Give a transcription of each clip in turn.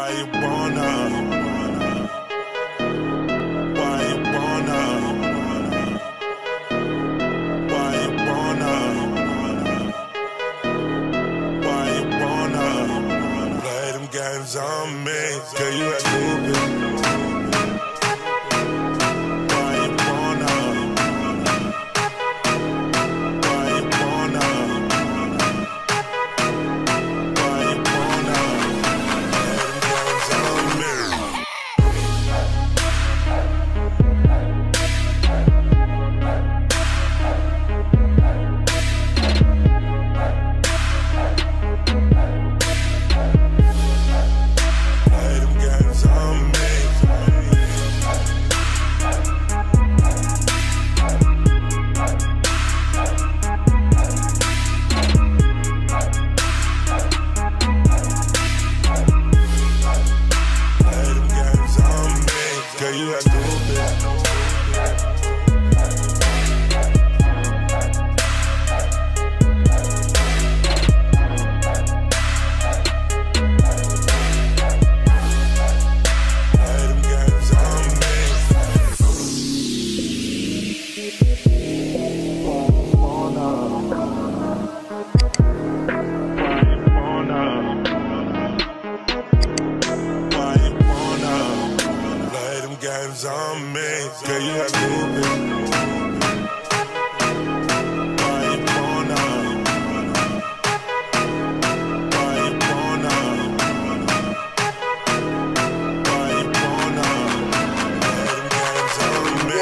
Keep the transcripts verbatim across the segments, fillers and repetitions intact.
Why you wanna? Why you wanna? Why you wanna? Why you wanna play them games on me? Girl, you act stupid. Why you wanna? Why you wanna? Why you wanna play them games on me? Girl, you act stupid. Play them games on me. Wanna? Wanna? Why you wanna? Play them games on me. Girl, you act stupid. Why you wanna? Why you wanna? Why you wanna? Play them games on me.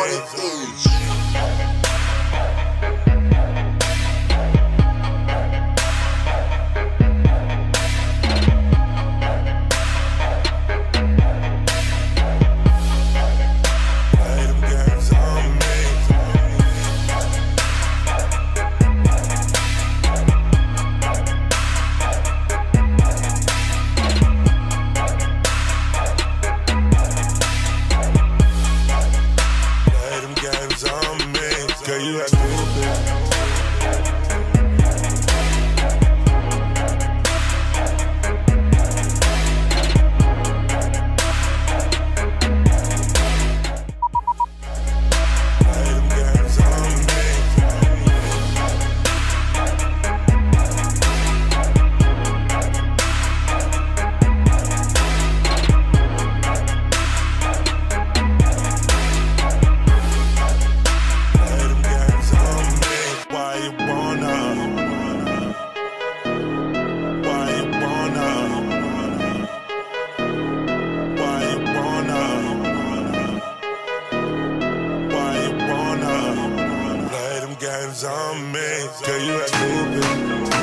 Play them games on me. Play them games on me. Girl, you act stupid. Play them games on me. Play them games on me. Why you wanna? Why you wanna? Why you wanna? Why you wanna play them games on me? Girl, you act stupid.